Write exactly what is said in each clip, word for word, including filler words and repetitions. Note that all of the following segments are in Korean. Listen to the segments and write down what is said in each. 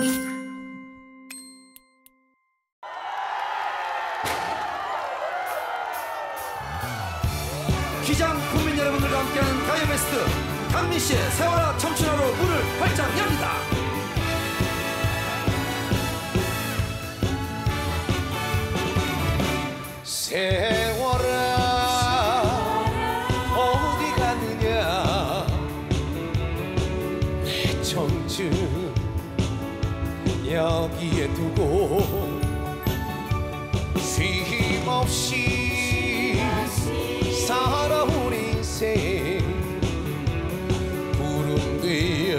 기장 국민 여러분들과 함께하는 가요베스트 강민씨의 세월아 청춘하로 문을 활짝 엽니다. 세월아 어디 가느냐 내 청춘 여기에 두고 쉼없이 살아온 인생 구름 뒤에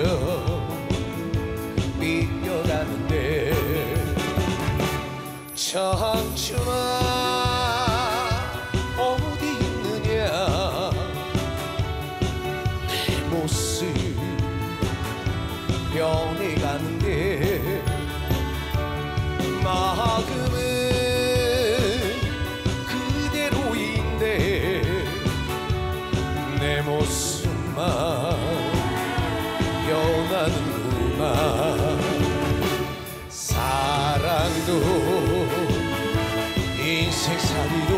밀려가는데 청춘아 어디 있느냐 내 모습 변해가는데 마음은 그대로인데 내 모습만 변하는구나. 사랑도 인생살이도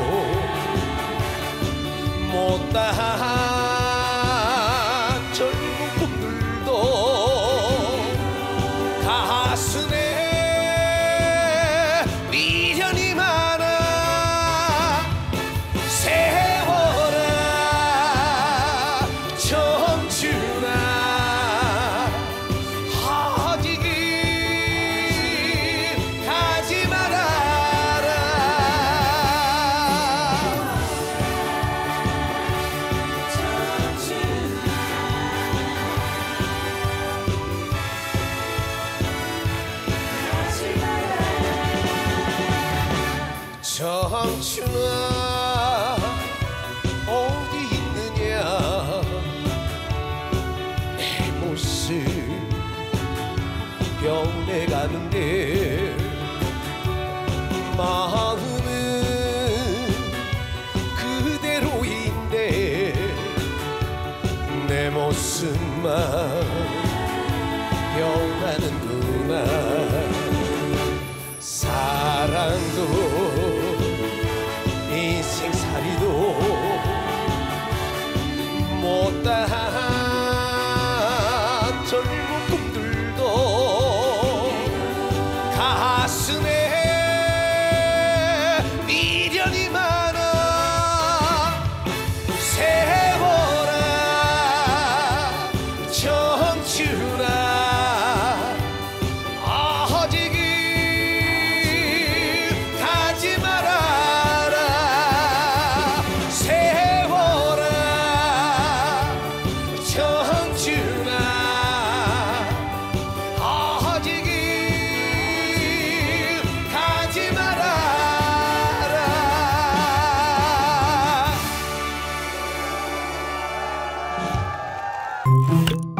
못다한 젊은 꿈들도 가슴에 미련이 많아. 세월아 청춘아 아직 가지 말아라. 청춘아 어디 있느냐 내 모습 변해가는데 마음은 그대로인데 내 모습만 변하는구나. 사랑도 인생살이도 못다한 젊은 꿈들도 가슴에 미련이 많아. 세월아 청춘아 아직 가지 말아라. 세월아 청춘아 아직 가지 말아라.